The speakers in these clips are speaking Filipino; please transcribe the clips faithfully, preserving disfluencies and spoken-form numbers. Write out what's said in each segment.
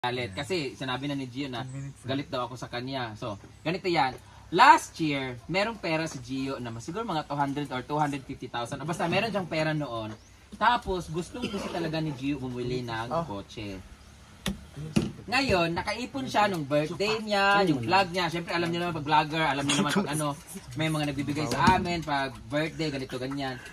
galit. Kasi sinabi na ni Gio na galit daw ako sa kanya. So, ganito yan. Last year, merong pera si Gio na siguro mga two hundred or two hundred fifty thousand. Basta meron siyang pera noon. Tapos, gustong gusto talaga ni Gio bumili ng kotse. Ngayon, nakaipon siya nung birthday niya, yung vlog niya. Siyempre, alam niyo naman pag vlogger, alam niyo naman pag ano, may mga nagbibigay sa amin, pag birthday, ganito, ganyan.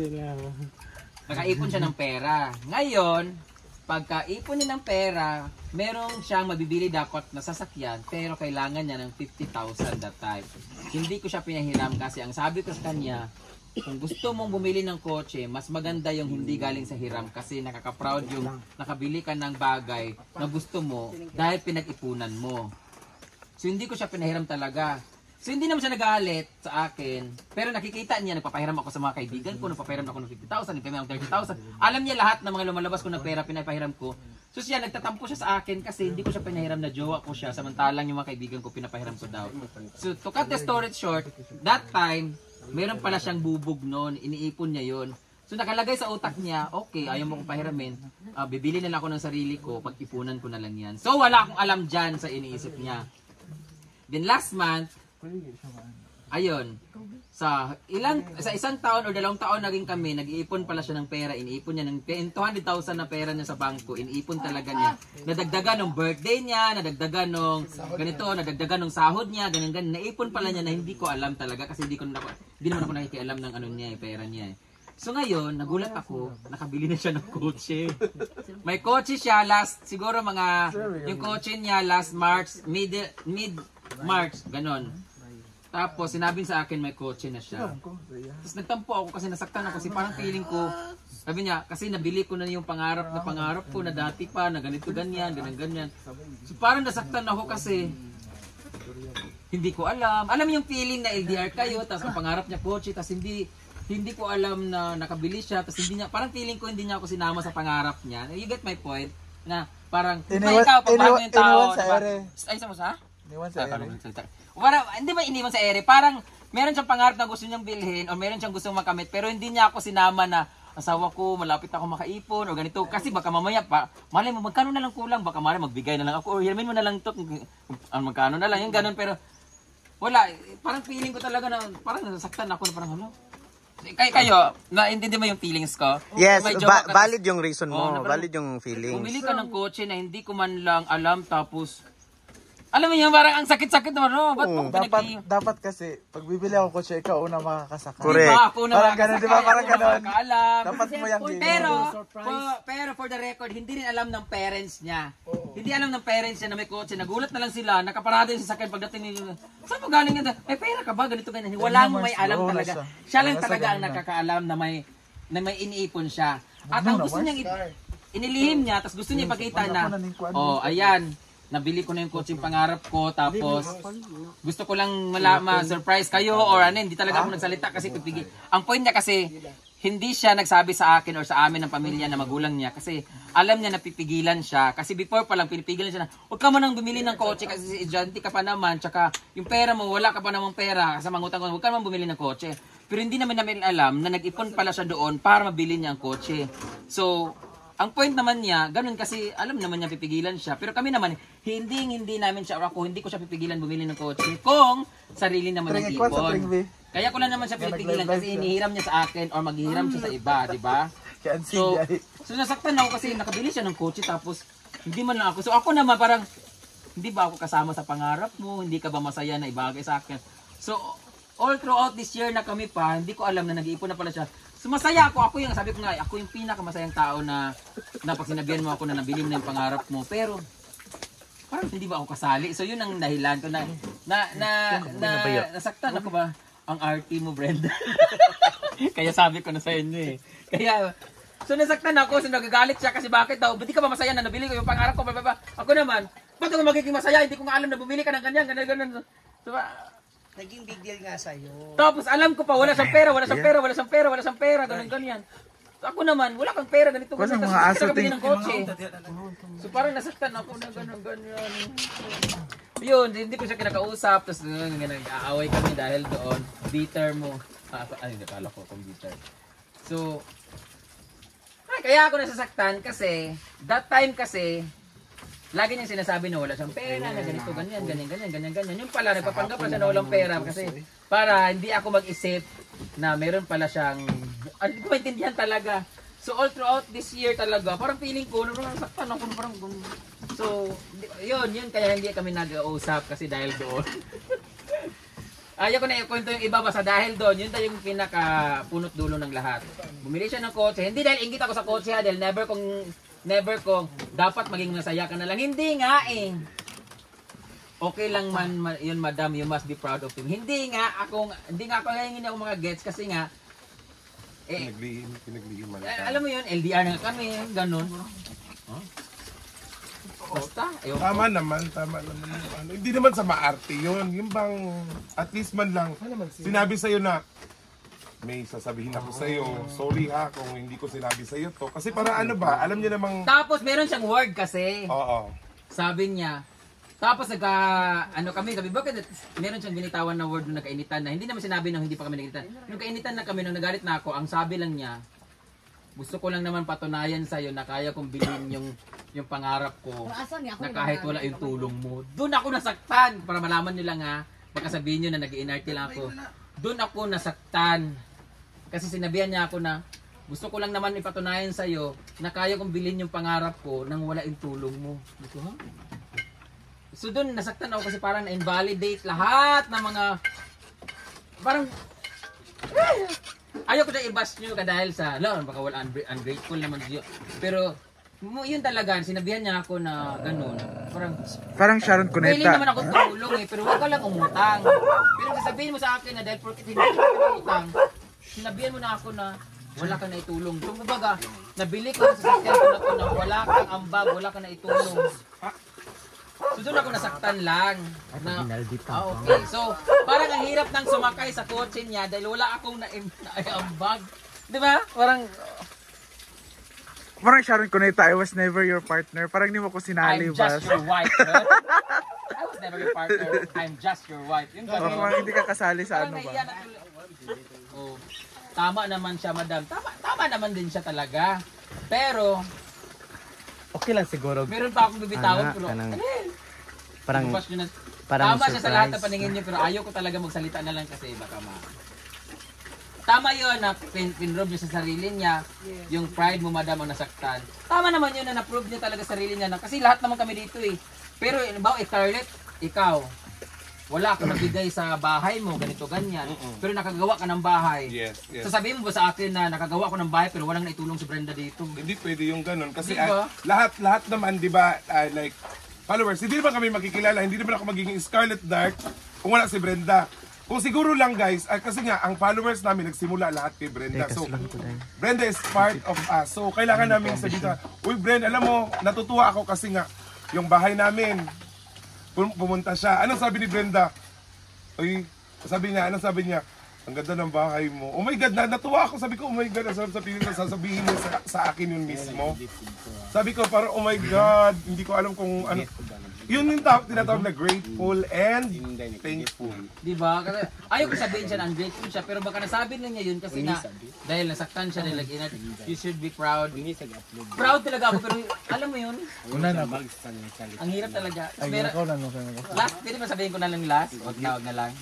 Nakaipon siya ng pera. Ngayon, pagkaipon niya ng pera, merong siyang mabibili dapat na sasakyan, pero kailangan niya ng fifty thousand that time. Hindi ko siya pinahiram kasi ang sabi ko sa kanya, kung gusto mong bumili ng kotse, mas maganda yung hindi galing sa hiram kasi nakaka-proud yung nakabili ka ng bagay na gusto mo dahil pinag-ipunan mo. So hindi ko siya pinahiram talaga. So hindi naman siya nagalit sa akin, pero nakikita niya, nagpapahiram ako sa mga kaibigan ko, nagpapahiram ako ng fifty thousand, nagpapahiram ng thirty thousand. Alam niya lahat ng mga lumalabas ko ng pera, pinapahiram ko. So siya, nagtatampo siya sa akin kasi hindi ko siya pinahiram na jowa ko siya, samantalang yung mga kaibigan ko pinapahiram ko daw. So to cut the story short, that time, meron pala siyang bubog noon, iniipon niya yon. So nakalagay sa utak niya, okay, ayaw mo kong pahiramin, uh, bibili na lang ako ng sarili ko, pag-ipunan ko na lang yan. So wala akong alam dyan sa iniisip niya. Then last month, ayun, sa ilang sa isang taon o dalawang taon naging kami, nag-iipon pala siya ng pera, iniipon niya ng two hundred thousand na pera niya sa bangko, iniipon talaga niya. Nadagdagan ng birthday niya, nadagdagan ng ganito, nadagdagan ng sahod niya, ganyan ganyan. Naipon pala niya na hindi ko alam talaga kasi hindi ko na hindi naman ako nakikialam ng ano niya, pera niya. So ngayon, nagulat ako, nakabili na siya ng kotse. May kotse siya last siguro mga yung kotse niya last March, mid mid March, ganon. Tapos, sinabi sa akin may kotse na siya. Tapos nagtampo ako kasi nasaktan ako kasi parang feeling ko, sabi niya, kasi nabili ko na yung pangarap na pangarap ko na dati pa, na ganito ganyan, ganyan ganyan. So parang nasaktan ako kasi, hindi ko alam. Alam yung feeling na L D R kayo, tapos ang pangarap niya kotse, tapos hindi, hindi ko alam na nakabili siya, tapos hindi niya, parang feeling ko hindi niya ako sinama sa pangarap niya. You get my point? Na parang, iniwan, ikaw, pagbago yung tao, iniwan sa ere. Ay, sa mo sa? Iniwan sa ere. Parang, hindi ba iniwan sa ere? Parang, meron siyang pangarap na gusto niyang bilhin o meron siyang gustong makamit pero hindi niya ako sinama na asawa ko, malapit ako makaipon o ganito. Kasi baka mamaya pa, malay mo, magkano na lang kulang? Baka malay magbigay na lang ako o hiramin mo na lang ito. Magkano na lang, yung ganun. Pero, wala. Parang feeling ko talaga na, parang nasaktan ako na parang, ano? Kay kayo, naintindi mo yung feelings ko? Yes, ba ka, valid yung reason mo, oh, valid yung feelings. Bumili ka ng kotse na hindi ko man lang alam tapos alam mo yun, parang ang sakit-sakit naman, no? Ba't oh, dapat, pinag- dapat kasi, pag bibili ako kotse, ikaw una makakasakay. Correct. Diba, ako na parang ganun, di ba? Parang ganun. Dapat mo yung game. Pero, for, pero for the record, hindi rin alam ng parents niya. Oh. Hindi alam ng parents niya na may kotse. Nagulat na lang sila, nakaparada yung sasakyan pagdating niyo. Saan mo galing yan? May pera ka ba? Ganito, ganyan. Walang may alam talaga. Siya lang talaga ang nakakaalam na may, na may iniipon siya. At ang gusto niyang, inilihim niya, tapos gusto niya ipakita na, oh, ayan, nabili ko na yung coaching pangarap ko, tapos gusto ko lang malama, surprise kayo, or ano, hindi talaga ako nagsalita kasi pipigil. Ang point niya kasi, hindi siya nagsabi sa akin or sa amin ng pamilya na magulang niya kasi alam niya na pipigilan siya. Kasi before pa lang, pinipigilan siya na, huwag ka mo nang bumili ng kotse kasi estudyante ka pa naman, tsaka yung pera mo, wala ka pa namang pera, sa mangutang ko, huwag ka naman bumili ng kotse. Pero hindi naman namin alam na nag-ipon pala siya doon para mabili niya ang kotse. So, ang point naman niya, ganun kasi alam naman niya pipigilan siya. Pero kami naman, hindi hindi namin siya, or ako, hindi ko siya pipigilan bumili ng kotse kung sarili naman ng ipon. Kaya ko lang naman siya pipigilan kasi inihiram niya sa akin or maghihiram siya sa iba, di ba? So, so nasaktan ako kasi nakabili siya ng kotse tapos hindi man lang ako. So ako naman parang, hindi ba ako kasama sa pangarap mo? Hindi ka ba masaya na ibagay sa akin? So, all throughout this year na kami pa, hindi ko alam na nag-iipon na pala siya. So masaya ako, ako yung sabi ko nga, ako yung pinakamasayang tao na na pag sinabihan mo ako na nabili mo na yung pangarap mo. Pero parang hindi ba ako kasali? So yun ang dahilan ko na na na, na nasaktan ako ba ang R T mo, Brenda. Kaya sabi ko na sa inyo eh. Kaya so nasaktan ako, so nagagalit siya kasi bakit daw, hindi ka ba masaya na nabili ko yung pangarap ko? Baba. Ako naman, ba't ako magiging masaya? Hindi ko nga alam na bumili ka ng ganyan, ganyan, ganyan. So, naging big deal nga sa'yo. Tapos alam ko pa, wala siyang pera, wala siyang pera, wala siyang pera, wala siyang pera, ganun ganyan. So ako naman, wala kang pera, ganito, ganito. Tapos hindi ka kabili ng kotse. So parang nasaktan ako na ganun, ganyan. Yun, hindi ko siya kinakausap, tapos nag-aaway kami dahil doon. Bitter mo. Ah, ay, hindi, kala ko computer. So, ay, kaya ako nasasaktan kasi, that time kasi, lagi niyang sinasabi na wala siyang pera, na ganito, ganyan, ganyan, ganyan, ganyan, ganyan. Yung pala, nagpapanggap pa siya na walang pera kasi para hindi ako mag-isip na meron pala siyang, hindi ko maintindihan talaga. So all throughout this year talaga, parang feeling ko, parang saktan ako, parang, so, yun, yun, kaya hindi kami nag-uusap kasi dahil doon. Ayaw ko na ikwento yung iba basta dahil doon, yun tayo yung pinaka punot dulo ng lahat. Bumili siya ng kotse, hindi dahil inggit ako sa kotse ha, dahil never kong, never kong dapat maging masaya ka na lang. Hindi nga eh. Okay lang man, ma- yun madam, you must be proud of him. Hindi nga ako, hindi nga ako hingin ako mga gets kasi nga, eh, Pinaglihim, pinaglihim man. eh, alam mo yun, L D R na kami, ganun. Huh? Basta, ayun ko. Tama naman, tama naman. yung Ano, hindi naman sa maarte yun. Yung bang, at least man lang, sinabi sa'yo na, may sasabihin ako sa'yo, sorry ha kung hindi ko sinabi sa'yo to. Kasi para ano ba, alam niya namang, Tapos meron siyang word kasi. oo. Sabi niya, tapos nagka, ano kami, sabi, bakit meron siyang binitawan na word nung nagkainitan na, hindi naman sinabi nung hindi pa kami nagkainitan. Nung kainitan na kami, nung nagalit na ako, ang sabi lang niya, gusto ko lang naman patunayan sa'yo na kaya kong bilhin yung, yung pangarap ko na kahit wala yung tulong mo. Doon ako nasaktan, para malaman nyo lang ha, baka sabihin nyo na nag-i-N R T lang ako. Doon ako nasaktan. Kasi sinabihan niya ako na, gusto ko lang naman ipatunayan sa'yo na kaya kong bilhin yung pangarap ko nang wala yung tulong mo. Dito ha? So doon nasaktan ako kasi parang na-invalidate lahat ng mga parang ayaw ko na i-bash nyo ka dahil sa la, baka wala ungr- ungrateful naman yun. Pero mo- yun talaga, sinabihan niya ako na ganun. Parang Parang Sharon willing Cuneta. naman ako tumulong eh, pero huwag ka lang umutang. Pero sasabihin mo sa akin na dahil porkit hindi ka umutang, sinabihan mo na ako na wala ka na itulong. So kumbaga, nabili ko sa sasakyan ko na to na wala kang ambag, wala ka na itulong. So doon ako nasaktan lang. Na, ah, okay. So parang ang hirap nang sumakay sa kotse niya dahil wala akong na-ambag. Di ba? Parang Parang Sharon Cuneta, I was never your partner. Parang hindi mo ko sinali I'm ba? just your wife. Huh? I was never your partner. I'm just your wife. Yung Parang gano'n. hindi ka kasali sa Parang ano ba? naiiyak na tuloy. Oh. Tama naman siya, madam. Tama, tama naman din siya talaga. Pero, Okay lang siguro. meron pa akong bibitawan. Ano, Pero, kanang- ano yun? Parang Bukas yun na- parang tama siya sa lahat ng surprise. paningin niyo, pero ayaw ko talaga magsalita na lang kasi baka ma... Tama yun na pin pinrobe niya sa sarili niya, yung pride mo madam ang nasaktan. Tama naman yun na na-prove niya talaga sa sarili niya na, kasi lahat naman kami dito eh. Pero ba, eh, Scarlett, ikaw, wala ka nabigay sa bahay mo, ganito, ganyan. Pero nakagawa ka ng bahay. Yes, yes. Sasabihin mo ba sa akin na nakagawa ko ng bahay pero walang naitulong si Brenda dito? Hindi pwede yung ganun. Kasi Di ba? ah, lahat, lahat naman, di ba, ah, like, followers, hindi naman kami makikilala, hindi naman ako magiging Scarlet Dark kung wala si Brenda. Kung siguro lang guys, ah, kasi nga, ang followers namin nagsimula lahat kay Brenda. So, Brenda is part of us. So, kailangan namin sabihin na, uy Brenda, alam mo, natutuwa ako kasi nga, yung bahay namin, pum- pumunta siya. Anong sabi ni Brenda? Uy, sabi niya, anong sabi niya? Ang ganda ng bahay mo. Oh my God, na natuwa ako. Sabi ko, oh my God, ang sarap sabihin na sasabihin niya sa, sa akin yun mismo. Sabi ko, parang, oh my God, hindi ko alam kung ano. Yun yung ta- tinatawag na grateful and thankful. Di ba? Kasi ayaw ko sabihin siya na ungrateful siya, pero baka nasabi na niya yun kasi na dahil nasaktan siya dahil like, you should be proud. Proud talaga ako, pero alam mo yun, Una na ba? ang hirap talaga. Ay, Pero, ikaw na no. last, pwede ba sabihin ko na lang last? Wag na, wag na lang.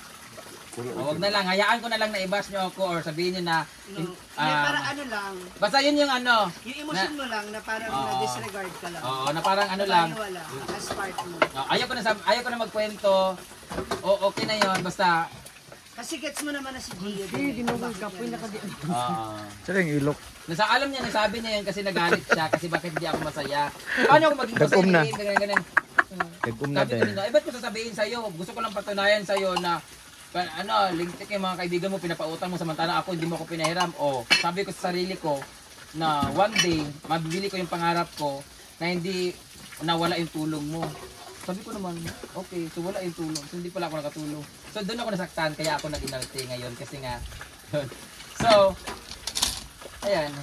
O, wag na lang, hayaan ko na lang na i-bash niyo ako or sabihin niyo na, No. ah, para ano lang, basta yun yung ano, yung emotion mo lang na parang Oo. na-disregard ka lang. oo, na parang ano lang, Wala, as part mo. oh, ayaw ko na, sab- ayaw ko na magkwento, o okay na yun, basta, Kasi gets mo naman na si Gio. Hindi, di mo magkapoy na ka din. ah, Sila yung ilok. nasa alam niya, nasabi niya yun kasi nagalit siya kasi bakit hindi ako masaya. Paano ako maging masaya? Dagom na. Ganyan, ganyan. Nag-um na Sabi ko din. nila, eh ba't ko sasabihin sa'yo? Gusto ko lang patunayan sa'yo na pa, ano, lintik yung mga kaibigan mo, pinapautang mo samantala ako, hindi mo ako pinahiram. O, sabi ko sa sarili ko na one day, mabibili ko yung pangarap ko na hindi nawala yung tulong mo. Sabi ko naman, okay, so wala yung tulong. So hindi pala ako nakatulong. So doon ako nasaktan, kaya ako nag-inarte ngayon kasi nga, so, ayan.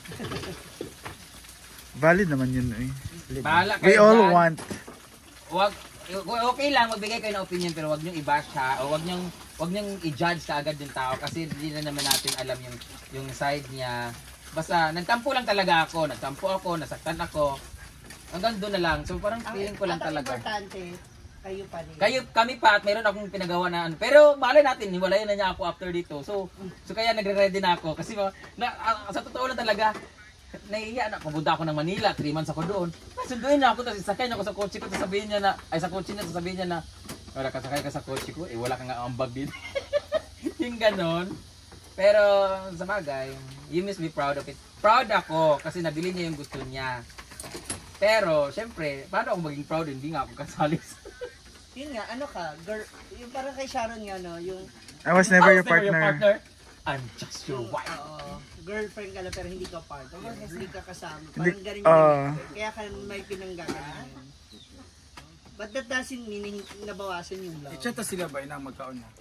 Valid naman yun eh. Bahala We kayo all dyan. want. Wag okay lang magbigay kayo ng opinion pero wag niyo i-bash ha o wag niyo wag niyo i-judge kaagad yung tao kasi hindi na naman natin alam yung yung side niya. Basta nagtampo lang talaga ako, nagtampo ako, nasaktan ako. Hanggang doon na lang. So parang Ang- feeling ko lang at ang talaga. importante, kayo pa rin. Kayo, kami pa at mayroon akong pinagawa na ano. Pero malay natin, hiwalayan na niya ako after dito. So, so kaya nagre-ready na ako. Kasi ma- na, ah, sa totoo lang talaga, nahihiya na. Pumunta ako ng Manila, three months ako doon. Sunduin na ako, tapos isakay niya ako sa kotse ko, tapos sabihin niya na, ay sa kotse niya, tapos sabihin niya na, wala ka sakay ka sa kotse ko, eh wala ka nga ambag dito. Yung ganon. Pero sa bagay, you must be proud of it. Proud ako kasi nabili niya yung gusto niya. Pero, syempre, paano ako maging proud? Hindi nga ako kasali. Yun nga, ano ka, girl, yung parang kay Sharon nga, no, yung, I was never your Never your partner. I'm just your wife. oo, girlfriend ka lang pero hindi ka partner, hindi ka kasama. Hindi- Parang ganun ah. yung, kaya ka may pinanggaganan. But that doesn't mean nabawasan yung love. Itsata sila ba inang magkaon na?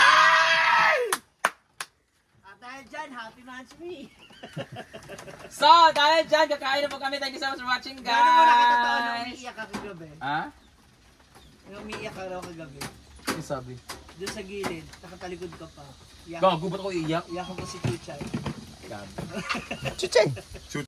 At dahil dyan, happy monthsary! So, dahil dyan, kakain na po kami. Thank you so much for watching, guys. Gano'n mo nakita tao na umiiyak ka kagabi? Ha? Yung umiiyak ka raw kagabi. Ano sabi? Doon sa gilid, nakatalikod ka pa. Iyak, Gago, ba't ako iiyak? iyak ko si Chuchay. Gago. Chuchay!